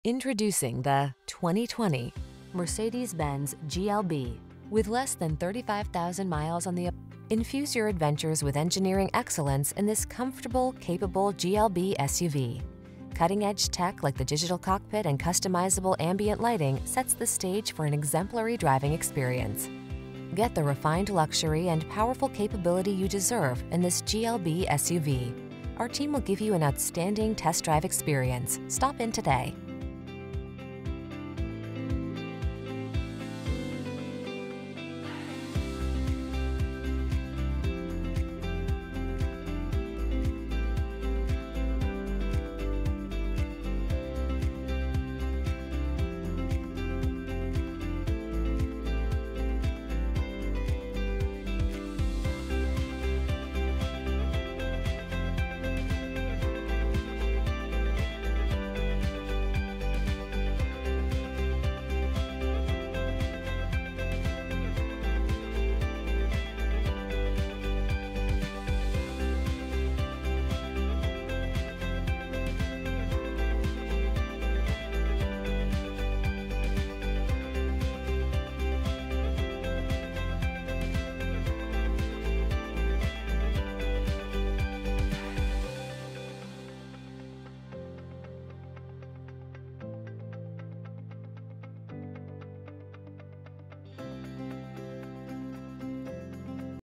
Introducing the 2020 Mercedes-Benz GLB. With less than 35,000 miles on the infuse your adventures with engineering excellence in this comfortable, capable GLB SUV. Cutting-edge tech like the digital cockpit and customizable ambient lighting sets the stage for an exemplary driving experience. Get the refined luxury and powerful capability you deserve in this GLB SUV. Our team will give you an outstanding test drive experience. Stop in today.